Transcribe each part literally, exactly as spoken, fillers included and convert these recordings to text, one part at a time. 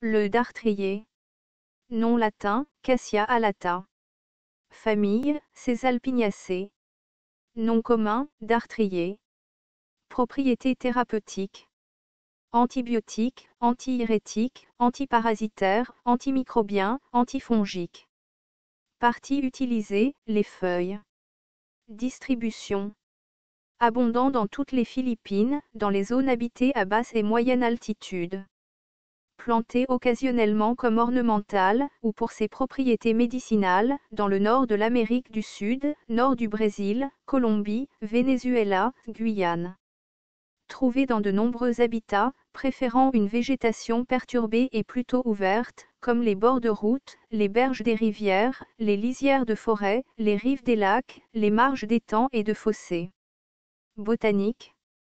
Le dartrier. Nom latin, Cassia alata. Famille, Caesalpiniaceae. Nom commun, dartrier. Propriétés thérapeutiques. Antibiotique, antiérétique, antiparasitaire, antimicrobien, antifongique. Parties utilisées, les feuilles. Distribution. Abondant dans toutes les Philippines, dans les zones habitées à basse et moyenne altitude. Planté occasionnellement comme ornemental, ou pour ses propriétés médicinales, dans le nord de l'Amérique du Sud, nord du Brésil, Colombie, Venezuela, Guyane. Trouvé dans de nombreux habitats, préférant une végétation perturbée et plutôt ouverte, comme les bords de route, les berges des rivières, les lisières de forêt, les rives des lacs, les marges d'étangs et de fossés. Botanique.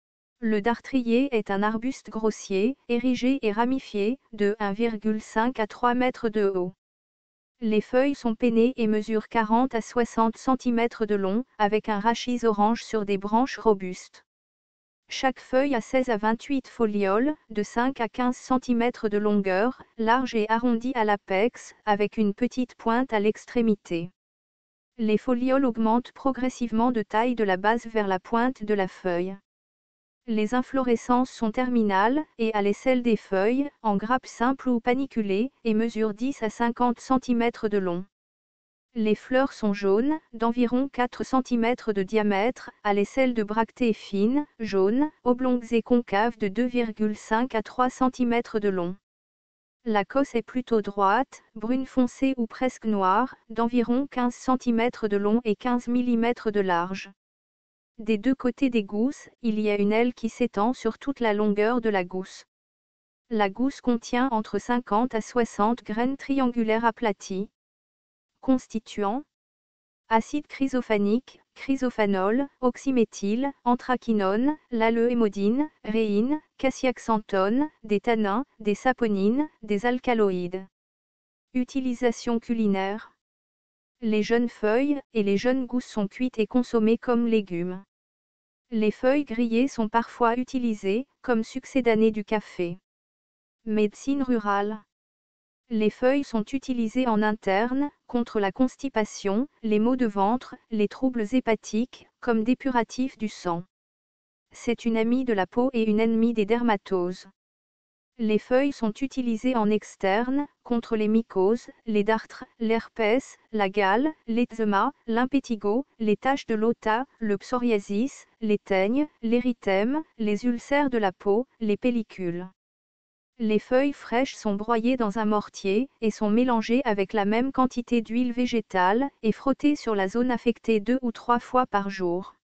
Le dartrier est un arbuste grossier, érigé et ramifié, de un virgule cinq à trois mètres de haut. Les feuilles sont pennées et mesurent quarante à soixante centimètres de long, avec un rachis orange sur des branches robustes. Chaque feuille a seize à vingt-huit folioles, de cinq à quinze centimètres de longueur, larges et arrondies à l'apex, avec une petite pointe à l'extrémité. Les folioles augmentent progressivement de taille de la base vers la pointe de la feuille. Les inflorescences sont terminales, et à l'aisselle des feuilles, en grappes simples ou paniculées, et mesurent dix à cinquante centimètres de long. Les fleurs sont jaunes, d'environ quatre centimètres de diamètre, à l'aisselle de bractées fines, jaunes, oblongues et concaves de deux virgule cinq à trois centimètres de long. La cosse est plutôt droite, brune foncée ou presque noire, d'environ quinze centimètres de long et quinze millimètres de large. Des deux côtés des gousses, il y a une aile qui s'étend sur toute la longueur de la gousse. La gousse contient entre cinquante à soixante graines triangulaires aplaties. Constituants. Acide chrysophanique, chrysophanol, oxyméthyle, anthraquinone, l'aleuhémodine, réine, cassiaxanthone, des tannins, des saponines, des alcaloïdes. Utilisation culinaire. Les jeunes feuilles et les jeunes gousses sont cuites et consommées comme légumes. Les feuilles grillées sont parfois utilisées comme succédanées du café. Médecine rurale. Les feuilles sont utilisées en interne, contre la constipation, les maux de ventre, les troubles hépatiques, comme dépuratif du sang. C'est une amie de la peau et une ennemie des dermatoses. Les feuilles sont utilisées en externe, contre les mycoses, les dartres, l'herpès, la gale, l'eczéma, l'impétigo, les taches de l'ota, le psoriasis, les teignes, l'érythème, les ulcères de la peau, les pellicules. Les feuilles fraîches sont broyées dans un mortier, et sont mélangées avec la même quantité d'huile végétale, et frottées sur la zone affectée deux ou trois fois par jour.